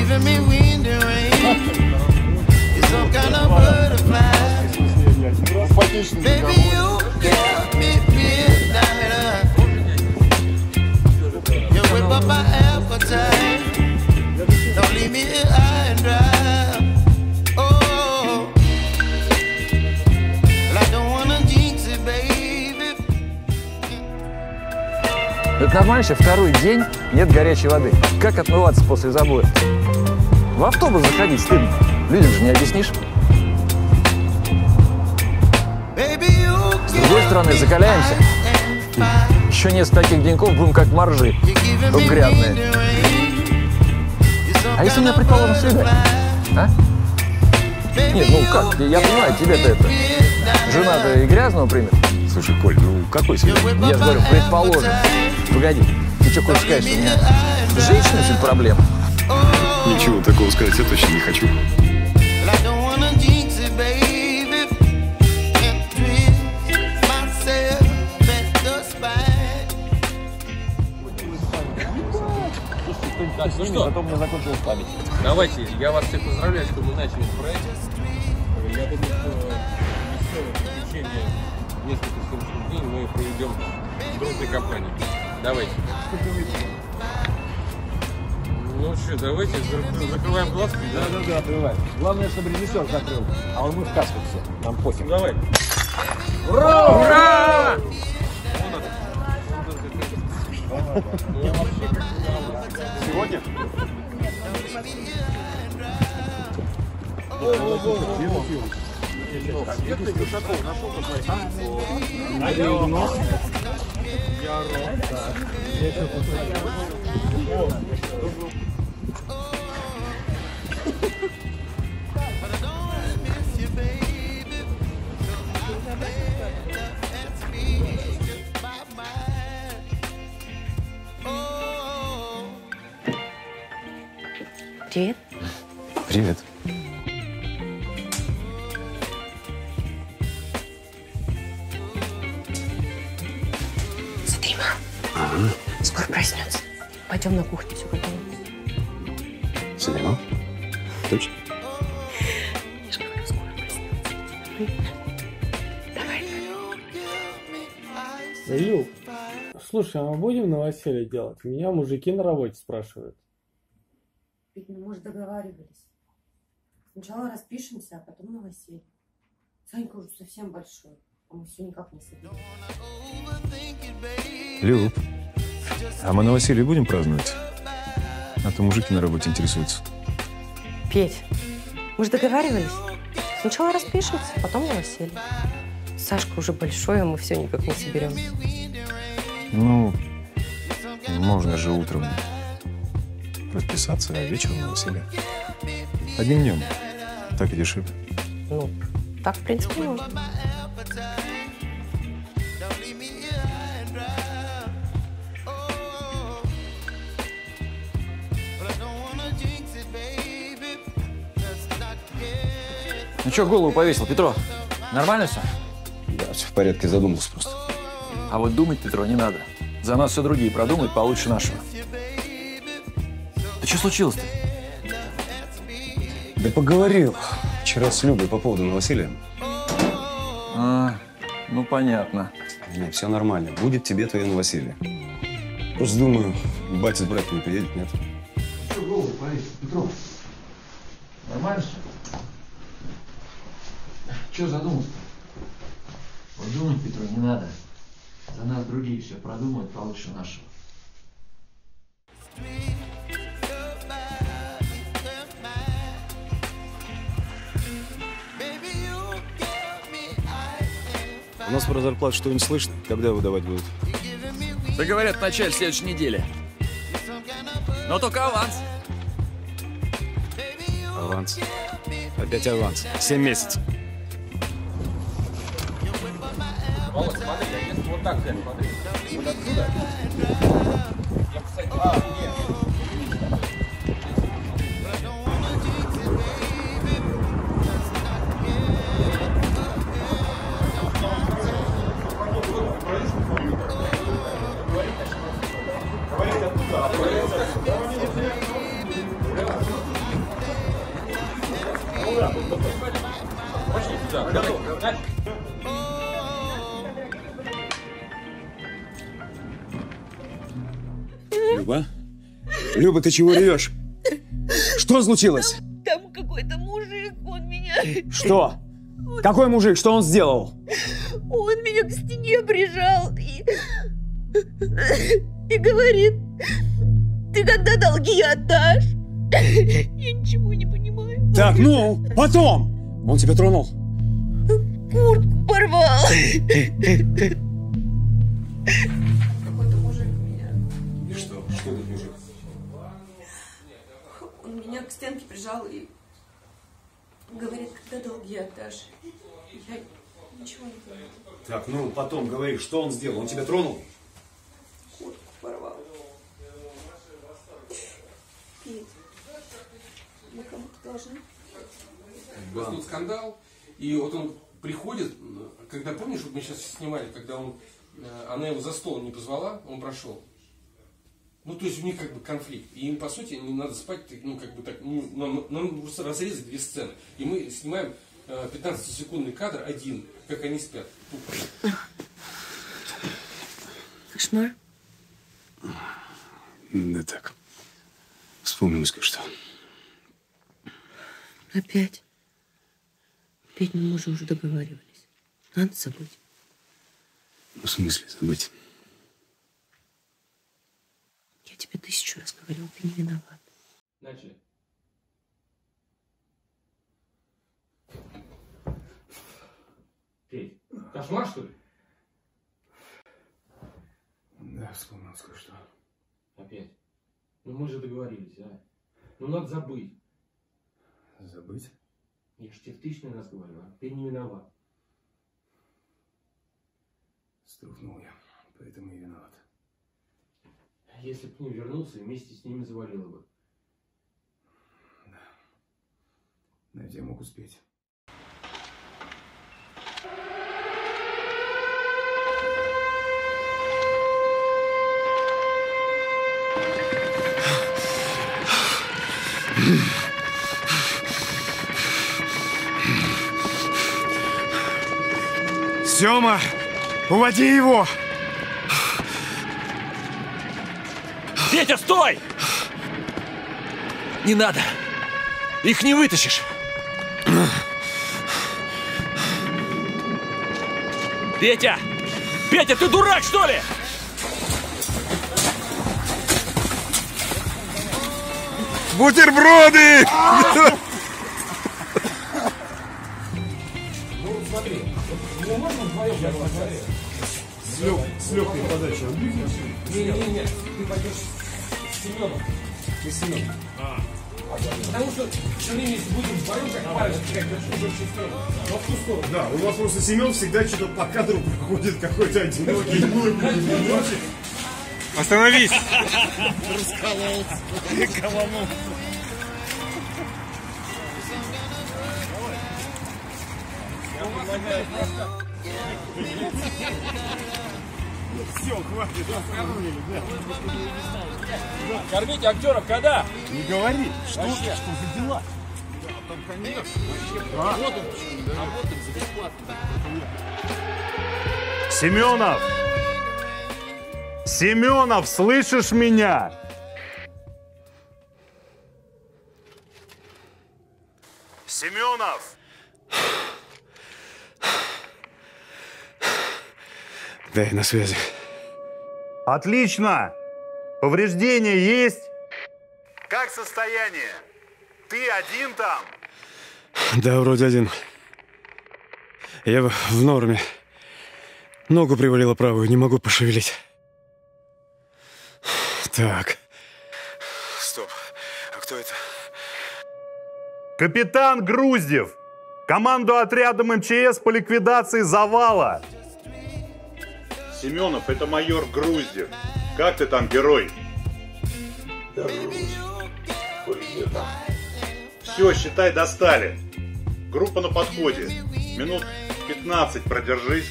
giving me wind and rain. You're some kind of butterfly. Baby, you give me midnight. You whip up my appetite. Don't leave me here high and dry. Oh, well, I don't wanna jinx it, baby. Это нормально, что второй день нет горячей воды. Как отмываться после забоя? В автобус заходить стыдно. Людям же не объяснишь. С другой стороны, закаляемся. Еще несколько таких деньков будем как моржи. Только грязные. А если у меня, предположим, свидание? А? Нет, ну как? Я понимаю, тебе-то это. Жена-то и грязного примет. Слушай, Коль, ну какой свидание? Я же говорю, предположим. Погоди, ты что хочешь сказать, что у меня с женщиной все проблема? Ничего такого сказать я точно не хочу. Так, ну что? Потом у меня закончилась память. Давайте, я вас всех поздравляю, что мы начали проект. Я думаю, что в течение нескольких следующих дней мы проведем в дружной компании. Давайте. Ну что, давайте закрываем глазки. Да, открываем. Главное, чтобы режиссер закрыл. А он мы в каске все. Нам пофиг. Давай. Ура! Ура! Сегодня? Привет. Привет. Смотри, мам. Ага. Скоро проснется. Пойдем на кухню, все готово. Салима? Точно? Я же говорю, скоро проснется. Давай. Илюх, слушай, а мы будем новоселье делать? Меня мужики на работе спрашивают. Ведь мы, может, договаривались. Сначала распишемся, а потом новоселье. Санька уже совсем большой, а мы все никак не соберем. Люб, а мы новоселье будем праздновать? А то мужики на работе интересуются. Петь, мы же договаривались. Сначала распишемся, а потом новоселье. Сашка уже большой, а мы все никак не соберем. Ну, можно же утром расписаться, а вечером новоселье. Одним днем. Так и дешевле. Ну, так, в принципе, можно. Ну что, голову повесил, Петро? Нормально все? Да, все в порядке, задумался просто. А вот думать, Петро, не надо. За нас все другие продумают получше нашего. Да что случилось-то? Да поговорил вчера с Любой по поводу новоселья. А, ну понятно. Нет, все нормально. Будет тебе твое новоселье. Просто думаю, батя с братом не приедет, нет? Что голову повесил, Петро? Нормально все? Что задумался-то? Вот думать, Петро, не надо. За нас другие все продумают получше нашего. У нас про зарплату что-нибудь слышно? Когда выдавать будут? Да говорят, в начале следующей недели. Но только аванс. Аванс. Опять аванс. 7 месяцев. Володь, смотри, я если вот так взять, смотри. Вот отсюда. Я, кстати, нет. Люба, ты чего ревешь? Что случилось? Там какой-то мужик, он меня... Что? Какой мужик? Что он сделал? Он меня к стене прижал и говорит, ты когда долги отдашь? Я ничего не понимаю. Так, ну, потом! Он тебя тронул? Куртку порвал. Какой-то мужик меня. И что? Что этот мужик? Он меня к стенке прижал и говорит, когда долги отдашь? Я ничего не понимаю. Так, ну, потом говори, что он сделал? Он тебя тронул? Куртку порвал. Петь, мы кому-то должны. Тут скандал, и вот он приходит, когда, помнишь, вот мы сейчас снимали, когда она его за стол не позвала, он прошел. Ну, то есть у них как бы конфликт. И им, по сути, не надо спать, ну, как бы так, ну, нам просто разрезать две сцены. И мы снимаем 15-секундный кадр один, как они спят. Кошмар. Да так. Вспомнилось кое-что. Опять? Петь, мы же уже договаривались. Надо забыть. Ну, в смысле забыть? Я тебе 1000 раз говорила, ты не виноват. Начали. Петь, кошмар, что ли? Да, вспомнилось кое-что. Опять. Ну мы же договорились, а? Ну надо забыть. Забыть? Я же тебе 1000 раз говорю, а? Ты не виноват. Струхнул я, поэтому и виноват. Если бы к ним вернулся, вместе с ними завалило бы. Да. Но я мог успеть. Сёма, уводи его! Петя, стой! Не надо! Их не вытащишь! Петя! Петя, ты дурак, что ли? Бутерброды! Ну смотри, ну можно вдвоем посмотреть? С легкой подачей. Не, ты пойдешь с Семеном. Ты с Семеном. Потому что все время, если будем вдвоем, как парень, как но в ту сторону. Да, у вас просто Семен всегда что-то по кадру проходит какой-то одинокий. Остановись! Все, хватит. Кормите актеров когда? Не говори, что за дела? Семенов! Семенов, слышишь меня? Семенов! Да, я на связи. Отлично! Повреждения есть? Как состояние? Ты один там? Да, вроде один. Я в норме. Ногу привалило правую, не могу пошевелить. Так. Стоп. А кто это? Капитан Груздев! Команду отрядом МЧС по ликвидации завала! Семенов, это майор Груздев. Как ты там, герой? Да, все, считай, достали. Группа на подходе. Минут 15 продержись.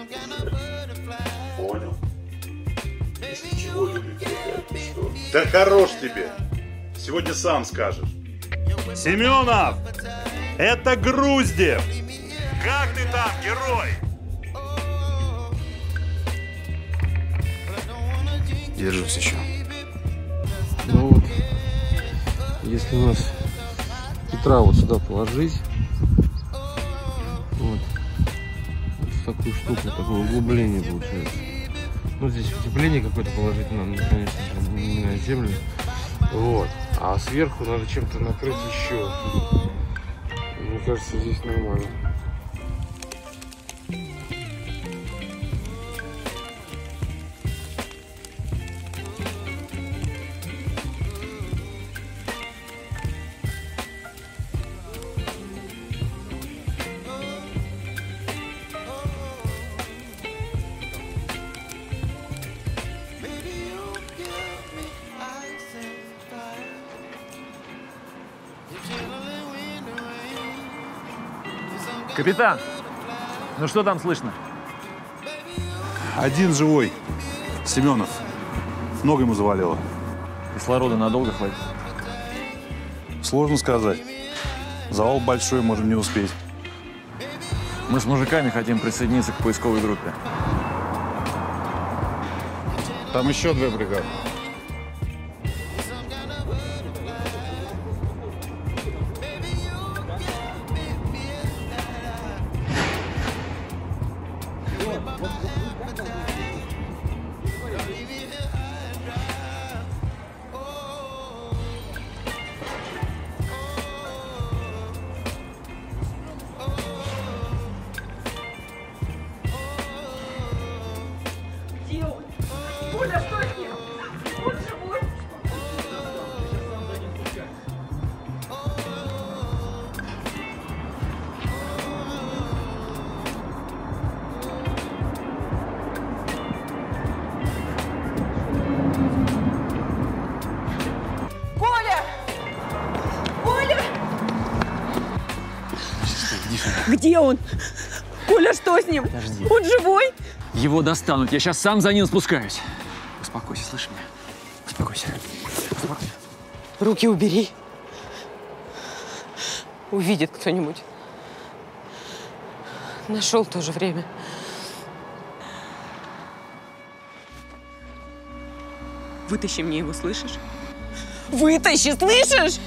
Понял. Если чего, любите, что? Да хорош тебе. Сегодня сам скажешь. Семенов! Это Груздев! Как ты там, герой? Держусь еще. Ну, Если у нас Петра вот сюда положить, вот такую штуку, такое углубление получается. Ну, здесь утепление какое-то положить надо, конечно же, не на землю. Вот. А сверху надо чем-то накрыть еще. Мне кажется, здесь нормально. Капитан, ну что там слышно? Один живой. Семенов. Ногу ему завалило. Кислорода надолго хватит? Сложно сказать. Завал большой, можем не успеть. Мы с мужиками хотим присоединиться к поисковой группе. Там еще 2 бригады. Где он? Коля, что с ним? Подожди. Он живой? Его достанут. Я сейчас сам за ним спускаюсь. Успокойся, слышишь меня? Успокойся. Успокойся. Руки убери. Увидит кто-нибудь. Нашел в то же время. Вытащи мне его, слышишь? Вытащи, слышишь?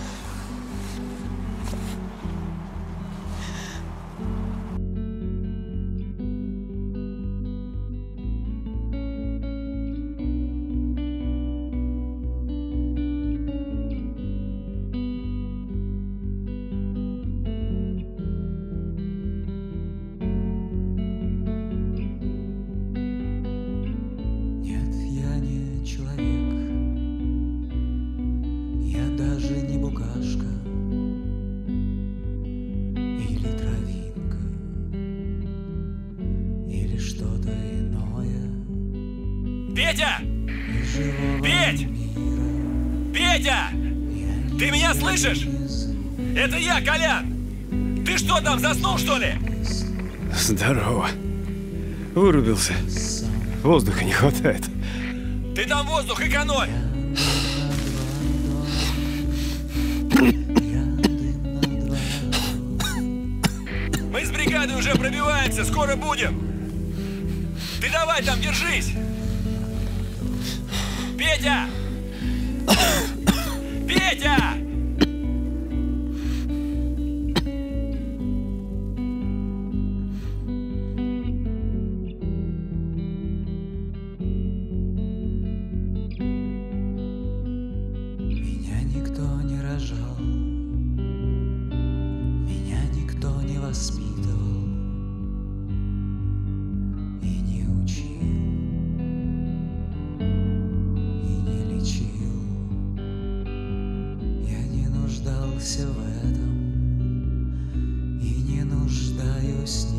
Петя! Петь! Петя! Ты меня слышишь? Это я, Колян! Ты что там, заснул, что ли? Здорово. Вырубился. Воздуха не хватает. Ты там воздух экономь! Мы с бригадой уже пробиваемся, скоро будем! Ты давай там, держись! Петя! Петя! Меня никто не рожал, меня никто не воспитывал и не учил, и не лечил. Я не нуждался в этом и не нуждаюсь ни